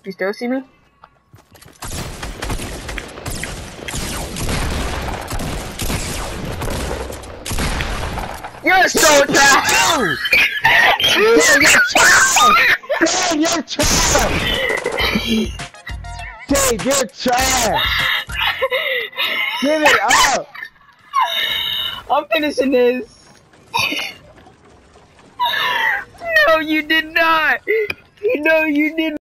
You still see me? You're so trash! Damn, you're trash! Damn, you're trash! Dave, you're trash! Give it up! I'm finishing this! No, you did not! No, you did not!